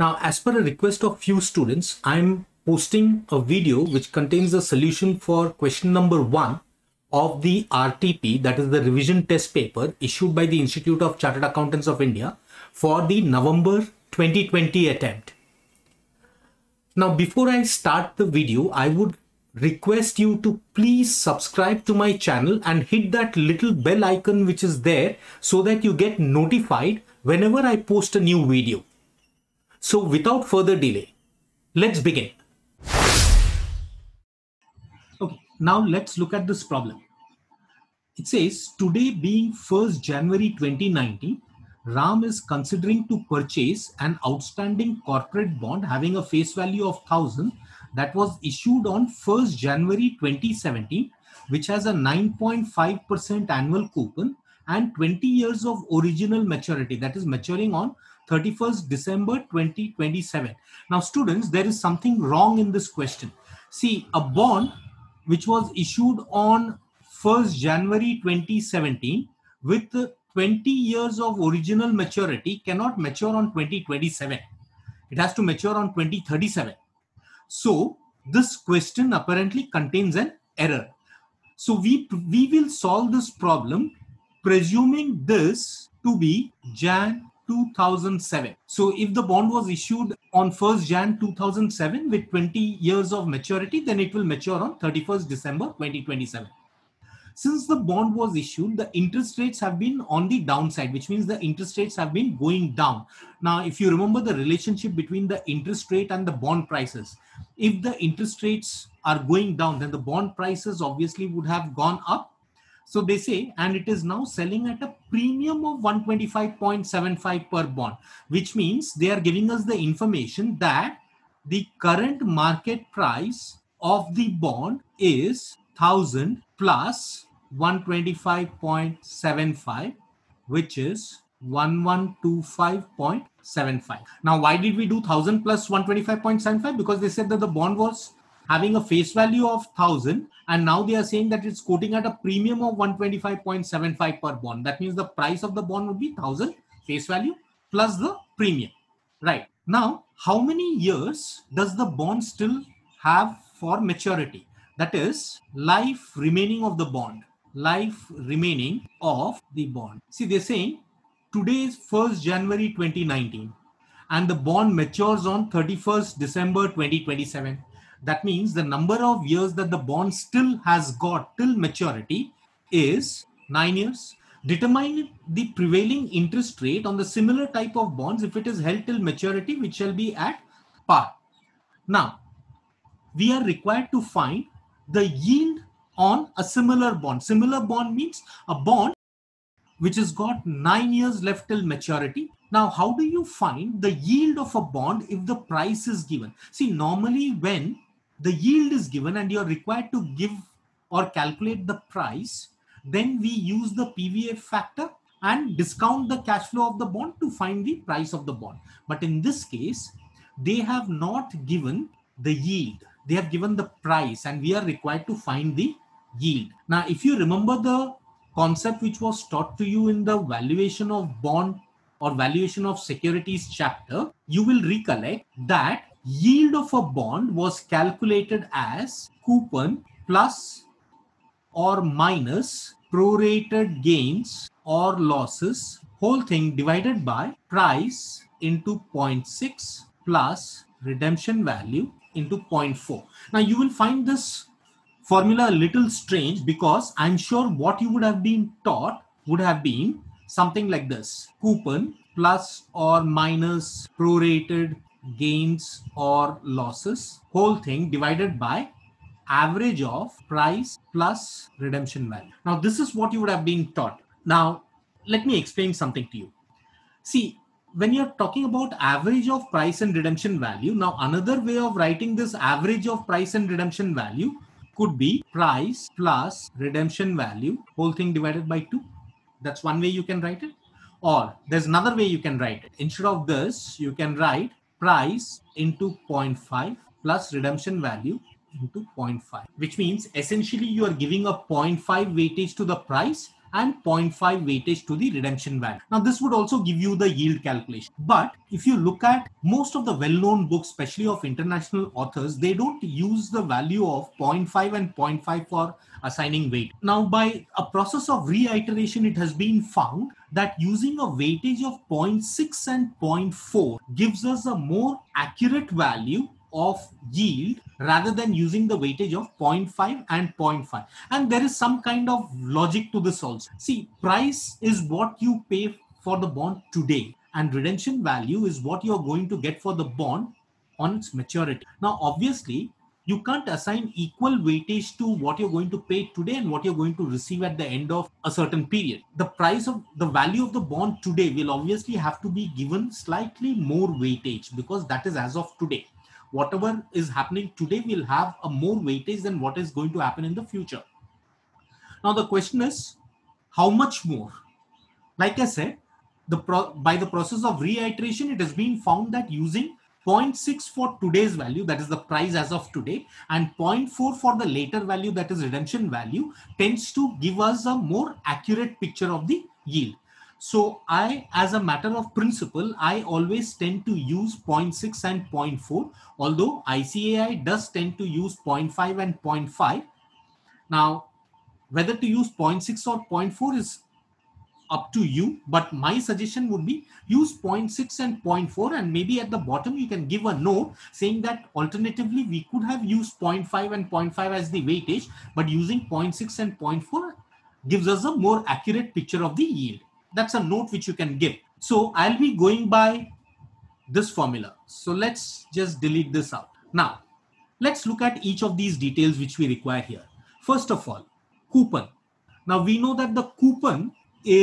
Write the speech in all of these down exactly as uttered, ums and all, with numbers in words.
Now, as per a request of few students, I'm posting a video which contains the solution for question number one of the R T P, that is the revision test paper issued by the Institute of Chartered Accountants of India for the November twenty twenty attempt. Now, before I start the video, I would request you to please subscribe to my channel and hit that little bell icon which is there so that you get notified whenever I post a new video. So without further delay, let's begin. Okay, now let's look at this problem. It says, today being first January twenty nineteen, Ram is considering to purchase an outstanding corporate bond having a face value of one thousand that was issued on first January twenty seventeen, which has a nine point five percent annual coupon and twenty years of original maturity, that is maturing on thirty-first December twenty twenty-seven. Now students, there is something wrong in this question. See, a bond which was issued on first January twenty seventeen with twenty years of original maturity cannot mature on twenty twenty-seven. It has to mature on twenty thirty-seven. So this question apparently contains an error. So we, we will solve this problem presuming this to be Jan two thousand seven. So if the bond was issued on first Jan two thousand seven with twenty years of maturity, then it will mature on thirty-first December twenty twenty-seven. Since the bond was issued, the interest rates have been on the downside, which means the interest rates have been going down. Now, if you remember the relationship between the interest rate and the bond prices, if the interest rates are going down, then the bond prices obviously would have gone up. So they say, and it is now selling at a premium of one twenty-five point seven five per bond, which means they are giving us the information that the current market price of the bond is one thousand plus one twenty-five point seven five, which is one one two five point seven five. Now, why did we do one thousand plus one twenty-five point seven five? Because they said that the bond was having a face value of one thousand, and now they are saying that it's quoting at a premium of one twenty-five point seven five per bond. That means the price of the bond would be one thousand face value plus the premium. Right. Now, how many years does the bond still have for maturity? That is life remaining of the bond. Life remaining of the bond. See, they're saying today is first January twenty nineteen and the bond matures on thirty-first December twenty twenty-seven. That means the number of years that the bond still has got till maturity is nine years. Determine the prevailing interest rate on the similar type of bonds if it is held till maturity, which shall be at par. Now, we are required to find the yield on a similar bond. Similar bond means a bond which has got nine years left till maturity. Now, how do you find the yield of a bond if the price is given? See, normally when the yield is given and you're required to give or calculate the price, then we use the P V F factor and discount the cash flow of the bond to find the price of the bond. But in this case, they have not given the yield. They have given the price and we are required to find the yield. Now, if you remember the concept which was taught to you in the valuation of bond or valuation of securities chapter, you will recollect that yield of a bond was calculated as coupon plus or minus prorated gains or losses, whole thing divided by price into zero point six plus redemption value into zero point four. Now you will find this formula a little strange because I'm sure what you would have been taught would have been something like this: coupon plus or minus prorated gains or losses, whole thing divided by average of price plus redemption value. Now this is what you would have been taught. Now let me explain something to you. See, when you're talking about average of price and redemption value, now another way of writing this average of price and redemption value could be price plus redemption value, whole thing divided by two. That's one way you can write it. Or there's another way you can write it. Instead of this, you can write price into zero point five plus redemption value into zero point five, which means essentially you are giving a zero point five weightage to the price and zero point five weightage to the redemption value. Now, this would also give you the yield calculation. But if you look at most of the well-known books, especially of international authors, they don't use the value of zero point five and zero point five for assigning weight. Now, by a process of reiteration, it has been found that using a weightage of zero point six and zero point four gives us a more accurate value of yield rather than using the weightage of zero point five and zero point five. And there is some kind of logic to this also. See, price is what you pay for the bond today, and redemption value is what you're going to get for the bond on its maturity. Now, obviously, you can't assign equal weightage to what you're going to pay today and what you're going to receive at the end of a certain period. The price of the value of the bond today will obviously have to be given slightly more weightage because that is as of today. Whatever is happening today will have a more weightage than what is going to happen in the future. Now, the question is, how much more? Like I said, the pro- by the process of reiteration, it has been found that using zero point six for today's value, that is the price as of today, and zero point four for the later value, that is redemption value, tends to give us a more accurate picture of the yield. So I, as a matter of principle, I always tend to use zero point six and zero point four, although I C A I does tend to use zero point five and zero point five. Now, whether to use zero point six or zero point four is up to you, but my suggestion would be use zero point six and zero point four, and maybe at the bottom you can give a note saying that alternatively we could have used zero point five and zero point five as the weightage, but using zero point six and zero point four gives us a more accurate picture of the yield. That's a note which you can give. So I'll be going by this formula. So let's just delete this out. Now, let's look at each of these details which we require here. First of all, coupon. Now we know that the coupon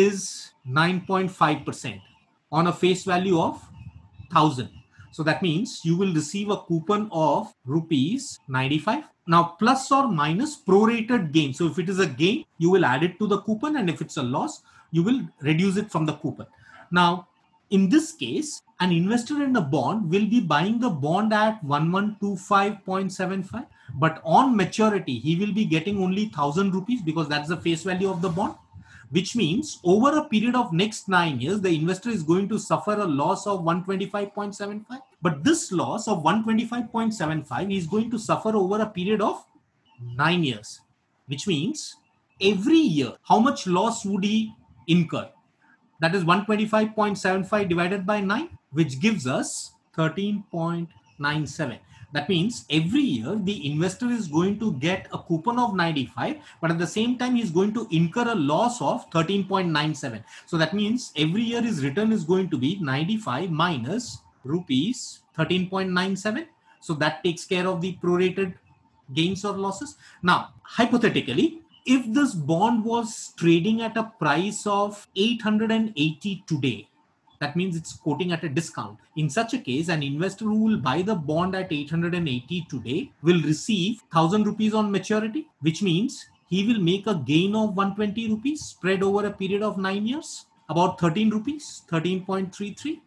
is nine point five percent on a face value of one thousand. So that means you will receive a coupon of rupees ninety-five. Now, plus or minus prorated gain. So if it is a gain, you will add it to the coupon, and if it's a loss, you will reduce it from the coupon. Now, in this case, an investor in a bond will be buying the bond at one one two five point seven five, but on maturity, he will be getting only one thousand rupees because that's the face value of the bond, which means over a period of next nine years, the investor is going to suffer a loss of one twenty-five point seven five. But this loss of one twenty-five point seven five is going to suffer over a period of nine years, which means every year, how much loss would he incur? That is one twenty-five point seven five divided by nine, which gives us thirteen point nine seven. That means every year the investor is going to get a coupon of ninety-five, but at the same time he's going to incur a loss of thirteen point nine seven. So that means every year his return is going to be ninety-five minus rupees thirteen point nine seven. So that takes care of the prorated gains or losses. Now, hypothetically, if this bond was trading at a price of eight hundred eighty today, that means it's quoting at a discount. In such a case, an investor who will buy the bond at eight hundred eighty today will receive one thousand rupees on maturity, which means he will make a gain of one hundred twenty rupees spread over a period of nine years, about thirteen rupees, thirteen point three three.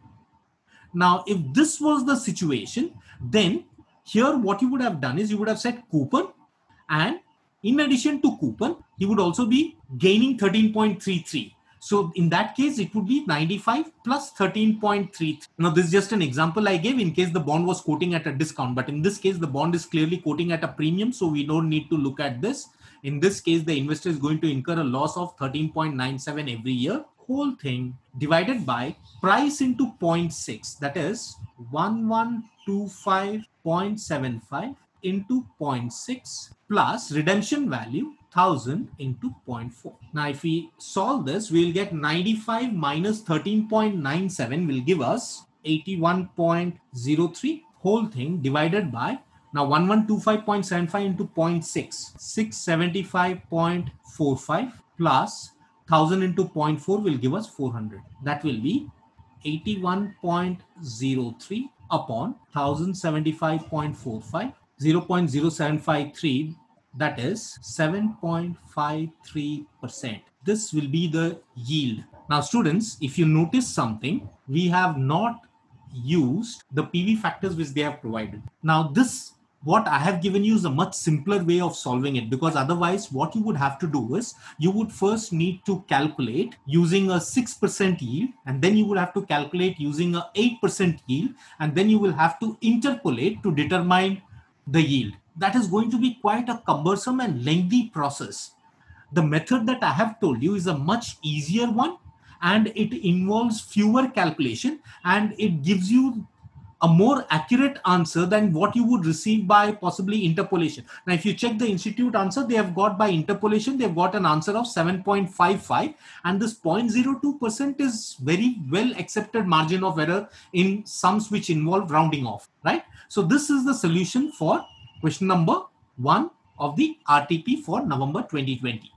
Now, if this was the situation, then here what you would have done is you would have said coupon, and in addition to coupon, he would also be gaining thirteen point three three. So in that case, it would be ninety-five plus thirteen point three three. Now, this is just an example I gave in case the bond was quoting at a discount. But in this case, the bond is clearly quoting at a premium. So we don't need to look at this. In this case, the investor is going to incur a loss of thirteen point nine seven every year. Whole thing divided by price into zero point six. That is one one two five point seven five into zero point six plus redemption value one thousand into zero point four. Now, if we solve this, we'll get ninety-five minus thirteen point nine seven will give us eighty-one point zero three. Whole thing divided by, now one one two five point seven five into zero point six, six seventy-five point four five plus one thousand into zero point four will give us four hundred. That will be eighty-one point zero three upon one thousand seventy-five point four five, zero point zero seven five three, that is seven point five three percent. This will be the yield. Now, students, if you notice something, we have not used the P V factors which they have provided. Now, this what I have given you is a much simpler way of solving it, because otherwise what you would have to do is you would first need to calculate using a six percent yield, and then you would have to calculate using a eight percent yield, and then you will have to interpolate to determine the yield. That is going to be quite a cumbersome and lengthy process. The method that I have told you is a much easier one, and it involves fewer calculation, and it gives you a more accurate answer than what you would receive by possibly interpolation. Now, if you check the institute answer, they have got by interpolation, they've got an answer of seven point five five, and this zero point zero two percent is very well accepted margin of error in sums which involve rounding off, right? So this is the solution for question number one of the R T P for November twenty twenty.